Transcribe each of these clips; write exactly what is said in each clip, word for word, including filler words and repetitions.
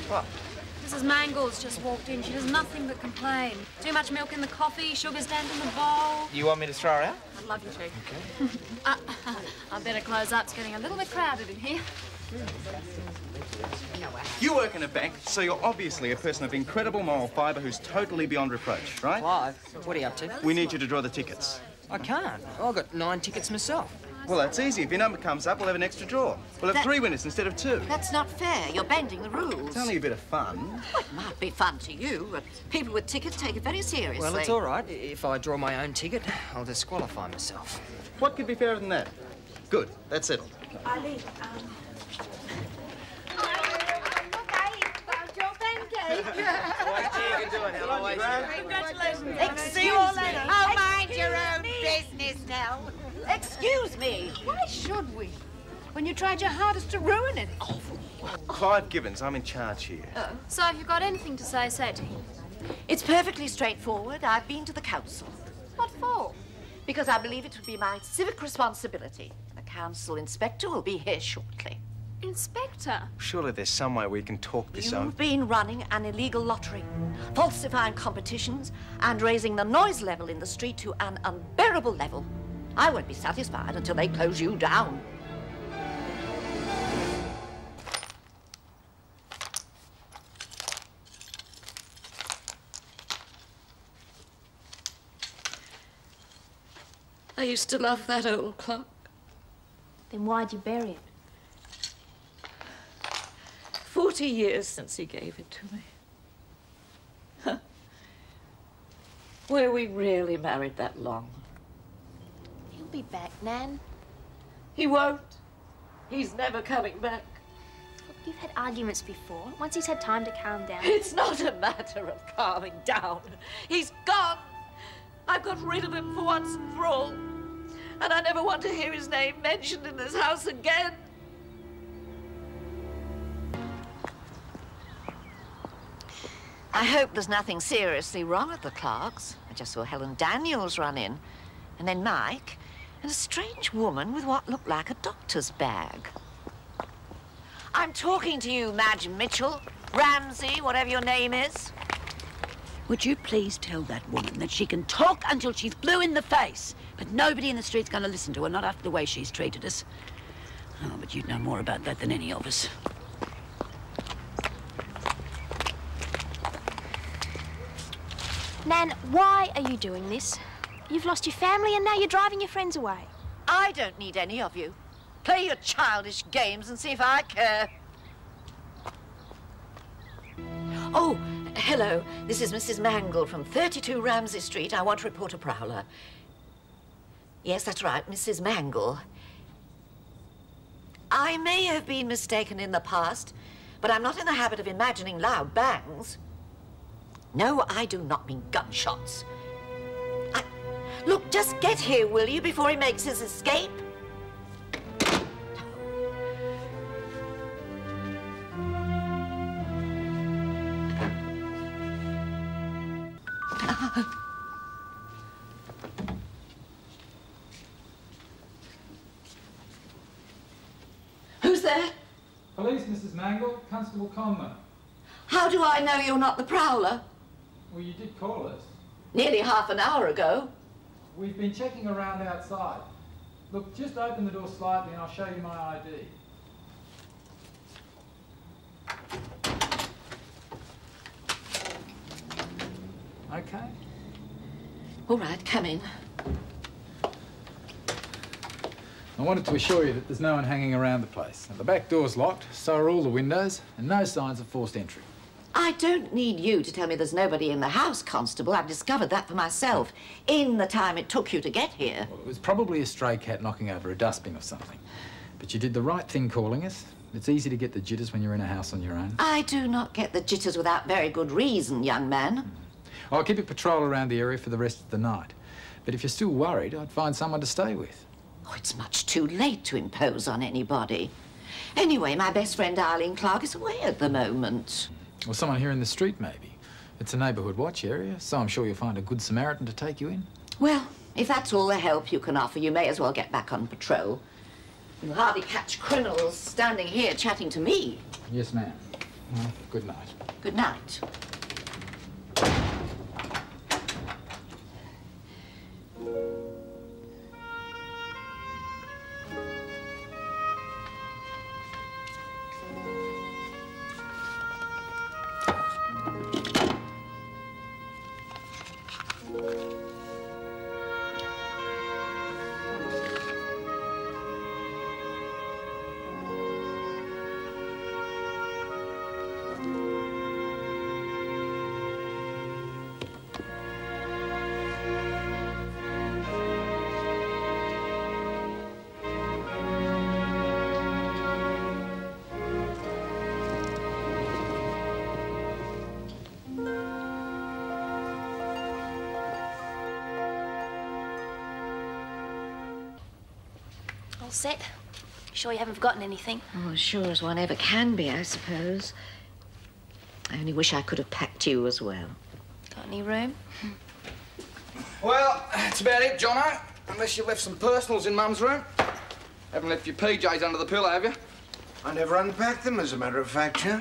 What? Missus Mangel's just walked in. She does nothing but complain. Too much milk in the coffee, sugar stand in the bowl. You want me to throw her out? I'd love you to. Okay. uh, I better close up. It's getting a little bit crowded in here. You work in a bank, so you're obviously a person of incredible moral fibre who's totally beyond reproach, right? Clive, what are you up to? We need you to draw the tickets. I can't. I've got nine tickets myself. Well, that's easy. If your number comes up, we'll have an extra draw. We'll have That... three winners instead of two. That's not fair. You're bending the rules. It's only a bit of fun. Well, it might be fun to you, but people with tickets take it very seriously. Well, it's all right. If I draw my own ticket, I'll disqualify myself. What could be fairer than that? Good. That's settled. Eileen, um... Congratulations. Excuse me. Oh, mind your own business, Nell. Excuse me. Why should we? When you tried your hardest to ruin it. Oh. Clive Gibbons, I'm in charge here. Oh. So if you've got anything to say, say it to him. It's perfectly straightforward. I've been to the council. What for? Because I believe it would be my civic responsibility. The council inspector will be here shortly. Inspector? Surely there's some way we can talk this You've out. been running an illegal lottery, falsifying competitions, and raising the noise level in the street to an unbearable level. I won't be satisfied until they close you down. I used to love that old clock. Then why'd you bury it? Forty years since he gave it to me. Huh. Were we really married that long? He'll be back, Nan. He won't. He's never coming back. Look, you've had arguments before. Once he's had time to calm down. It's not a matter of calming down. He's gone. I've got rid of him for once and for all. And I never want to hear his name mentioned in this house again. I hope there's nothing seriously wrong at the Clarks. I just saw Helen Daniels run in, and then Mike, and a strange woman with what looked like a doctor's bag. I'm talking to you, Madge Mitchell, Ramsay, whatever your name is. Would you please tell that woman that she can talk until she's blue in the face, but nobody in the street's going to listen to her, not after the way she's treated us. Oh, but you'd know more about that than any of us. Nan, why are you doing this? You've lost your family and now you're driving your friends away. I don't need any of you. Play your childish games and see if I care. Oh, hello. This is Missus Mangel from thirty-two Ramsay Street. I want to report a prowler. Yes, that's right, Missus Mangel. I may have been mistaken in the past, but I'm not in the habit of imagining loud bangs. No, I do not mean gunshots. I... Look, just get here, will you, before he makes his escape? Who's there? Police, Missus Mangel. Constable Conman. How do I know you're not the prowler? Well, you did call us. Nearly half an hour ago. We've been checking around outside. Look, just open the door slightly and I'll show you my I D. Okay. All right, come in. I wanted to assure you that there's no one hanging around the place. The back door's locked, so are all the windows, and no signs of forced entry. I don't need you to tell me there's nobody in the house, Constable. I've discovered that for myself in the time it took you to get here. Well, it was probably a stray cat knocking over a dustbin or something. But you did the right thing calling us. It's easy to get the jitters when you're in a house on your own. I do not get the jitters without very good reason, young man. Mm. I'll keep a patrol around the area for the rest of the night. But if you're still worried, I'd find someone to stay with. Oh, it's much too late to impose on anybody. Anyway, my best friend Eileen Clark is away at the moment. Or someone here in the street, maybe. It's a neighbourhood watch area, so I'm sure you'll find a good Samaritan to take you in. Well, if that's all the help you can offer, you may as well get back on patrol. You'll hardly catch criminals standing here chatting to me. Yes, ma'am. Well, good night. Good night. All set? Sure you haven't forgotten anything? Oh, as sure as one ever can be, I suppose. I only wish I could have packed you as well. Got any room? Well, that's about it, Jono. Unless you left some personals in Mum's room. Haven't left your P Js under the pillow, have you? I never unpacked them, as a matter of fact, yeah?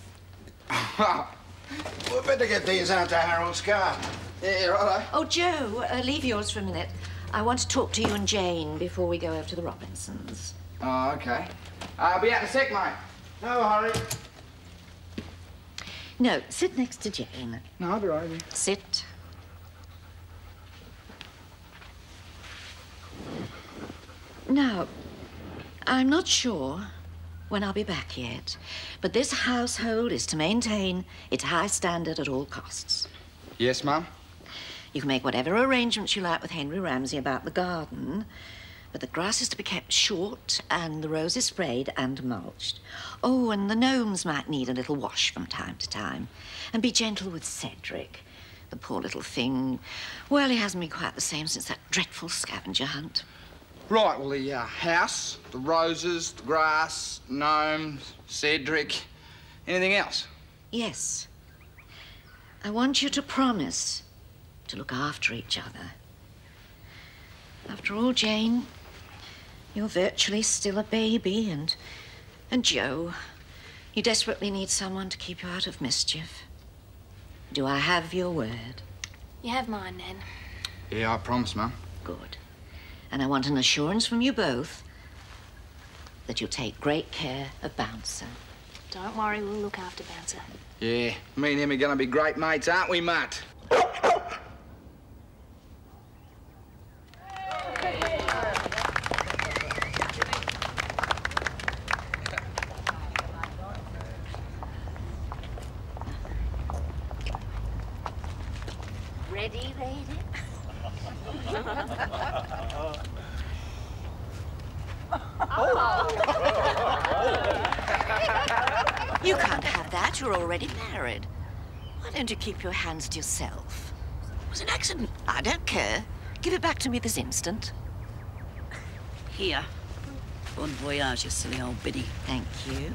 We'd better get these out to Harold's car. Yeah, righto. Oh, Joe, uh, leave yours for a minute. I want to talk to you and Jane before we go over to the Robinsons. Oh, OK. I'll be out in a sec, mate. No hurry. No, sit next to Jane. No, I'll be right with you. Sit. Now, I'm not sure when I'll be back yet, but this household is to maintain its high standard at all costs. Yes, Mum? You can make whatever arrangements you like with Henry Ramsay about the garden, but the grass is to be kept short and the roses sprayed and mulched. Oh, and the gnomes might need a little wash from time to time. And be gentle with Cedric. The poor little thing. Well, he hasn't been quite the same since that dreadful scavenger hunt. Right, well, the uh, house, the roses, the grass, gnomes, Cedric. Anything else? Yes. I want you to promise to look after each other. After all, Jane, you're virtually still a baby, and... and Joe, you desperately need someone to keep you out of mischief. Do I have your word? You have mine, Nan. Yeah, I promise, Mum. Good. And I want an assurance from you both that you'll take great care of Bouncer. Don't worry, we'll look after Bouncer. Yeah, me and him are gonna be great mates, aren't we, Matt? Ready, lady? You can't have that. You're already married. Why don't you keep your hands to yourself? It was an accident. I don't care. Give it back to me this instant. Here. Bon voyage, you silly old biddy. Thank you.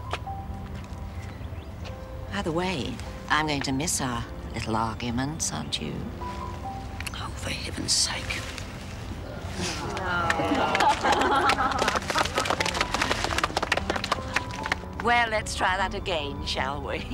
By the way, I'm going to miss our little arguments, aren't you? Oh, for heaven's sake. Well, let's try that again, shall we?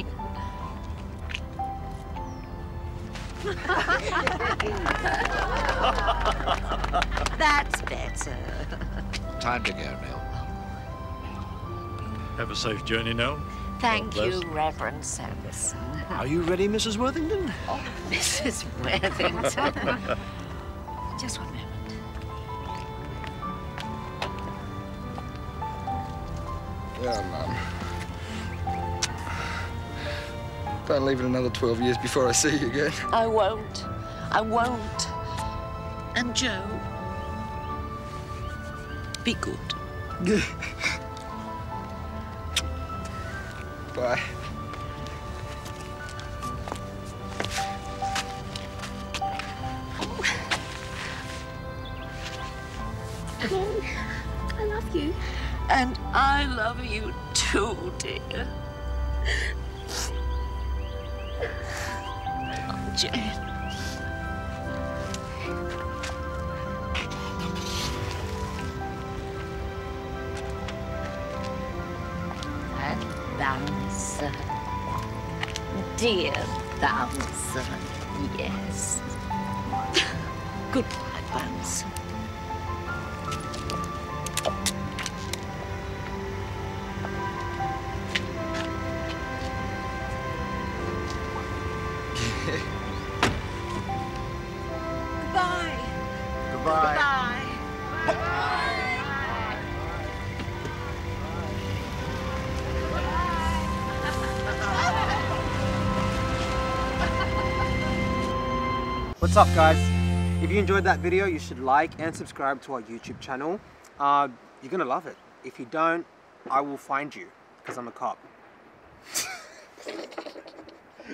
That's better. Time to go, Nell. Have a safe journey, Nell. Thank God you, bless. Reverend Sanderson. Are you ready, Missus Worthington? Oh, Missus Worthington. Just one moment. Yeah, Mum. Don't leave it another twelve years before I see you again. I won't. I won't. And Joe, be good. Bye. I love you. And I love you too, dear. Oh, Jane. And Bouncer. dear Bouncer, yes. Goodbye, Bouncer. Goodbye. Goodbye. Goodbye. What's up, guys? If you enjoyed that video, you should like and subscribe to our YouTube channel. Uh, you're gonna love it. If you don't, I will find you, because I'm a cop.